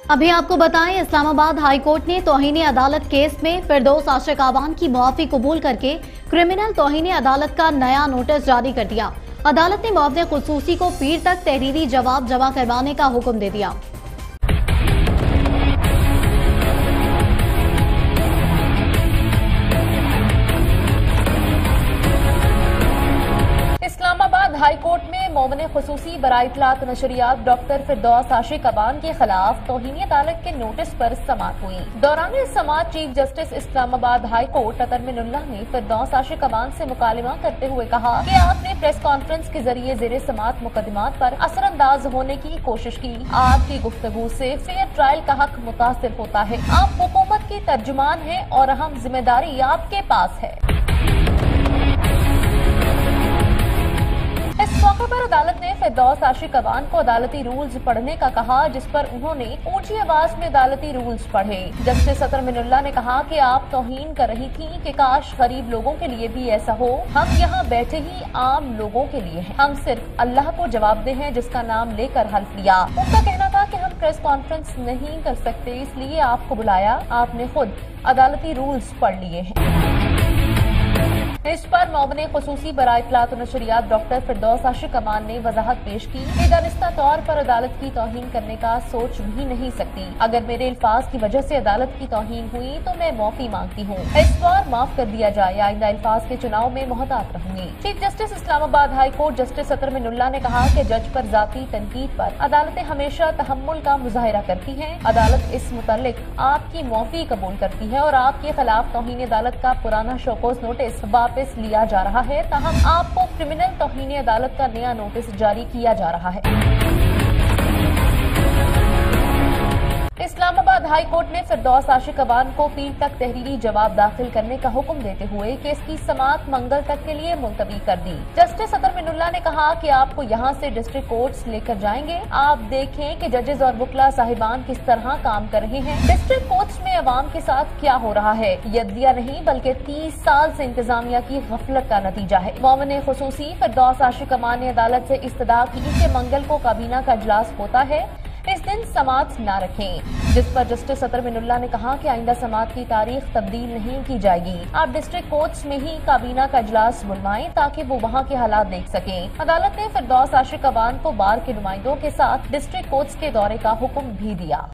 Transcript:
अभी आपको बताएं, इस्लामाबाद हाई कोर्ट ने तौहीन अदालत केस में फिरदौस आशिक आवान की मुआफ़ी कबूल करके क्रिमिनल तौहीन अदालत का नया नोटिस जारी कर दिया। अदालत ने मुआवजे खुसूसी को पीर तक तहरीरी जवाब जमा करवाने का हुक्म दे दिया। इस्लामाबाद हाई कोर्ट में मोमिन खुसूसी बराए इत्तलात नशरियात डॉक्टर फिरदौस आशिक अवान के खिलाफ तौहीन अदालत के नोटिस पर समाअत हुई। दौरान समाअत chief justice Islamabad high court Athar Minallah ने फिरदौस आशिक अवान से मुकालमा करते हुए कहा कि आपने प्रेस कॉन्फ्रेंस के जरिए ज़ेरे समाअत मुकदमात पर असरअंदाज होने की कोशिश की। आपकी गुफ्तगू से फेयर ट्रायल का हक मुतासिर होता है। आप हुकूमत की तर्जुमान हैं और अहम जिम्मेदारी आपके पास है। इस मौके पर अदालत ने फिरदौस आशिक अवान को अदालती रूल्स पढ़ने का कहा, जिस पर उन्होंने ऊंची आवाज में अदालती रूल्स पढ़े। जस्टिस अतर मिनुल्लाह ने कहा कि आप तौहीन कर रही थी कि काश गरीब लोगों के लिए भी ऐसा हो। हम यहाँ बैठे ही आम लोगों के लिए हैं। हम सिर्फ अल्लाह को जवाबदेह हैं जिसका नाम लेकर हल्फ लिया। उनका कहना था कि हम प्रेस कॉन्फ्रेंस नहीं कर सकते, इसलिए आपको बुलाया। आपने खुद अदालती रूल्स पढ़ लिए हैं। इस पर मोमिन खुसूसी बराए इत्तलात नशरियात डॉक्टर फिरदौस आशिक अवान ने वजाहत पेश की कि दानिस्ता तौर पर अदालत की तौहीन करने का सोच भी नहीं सकती। अगर मेरे अल्फाज की वजह से अदालत की तौहीन हुई तो मैं माफी मांगती हूँ। इस बार माफ कर दिया जाए। आइंदा अल्फाज के चुनाव में मोहतात रहूंगी। Chief justice Islamabad high court justice Athar Minallah ने कहा कि जज पर जाती तनकीद पर अदालतें हमेशा तहम्मुल का मुजाहिरा करती हैं। अदालत इस मुतालिक आपकी माफी कबूल करती है और आपके खिलाफ तौहीन अदालत का पुराना शोकोस नोटिस वापस लिया जा रहा है। ताहम आपको क्रिमिनल तौहीन अदालत का नया नोटिस जारी किया जा रहा है। इस्लामाबाद हाई कोर्ट ने फिरदौस आशिक अवान को पीर तक तहरीरी जवाब दाखिल करने का हुक्म देते हुए केस की समाअत मंगल तक के लिए मुलतवी कर दी। जस्टिस अतर मिनुल्लाह ने कहा कि आपको यहाँ से डिस्ट्रिक्ट कोर्ट्स लेकर जाएंगे। आप देखें कि जजेस और वकला साहिबान किस तरह काम कर रहे हैं। डिस्ट्रिक्ट कोर्ट्स में अवाम के साथ क्या हो रहा है, ये अदलिया नहीं बल्कि 30 साल से इंतजामिया की गफलत का नतीजा है। मोमिन खुसूसी फिरदौस आशिक अवान ने अदालत से इस्तदा की कि मंगल को काबीना का इजलास होता है, इस दिन समाअत न रखें। जिस पर जस्टिस अतर मिनुल्लाह ने कहा कि आइंदा समाअत की तारीख तब्दील नहीं की जाएगी। आप डिस्ट्रिक्ट कोर्ट्स में ही काबीना का इजलास बुलवाएं ताकि वो वहाँ के हालात देख सकें। अदालत ने फिरदौस आशिक अवान को बार के नुमाइंदों के साथ डिस्ट्रिक्ट कोर्ट्स के दौरे का हुक्म भी दिया।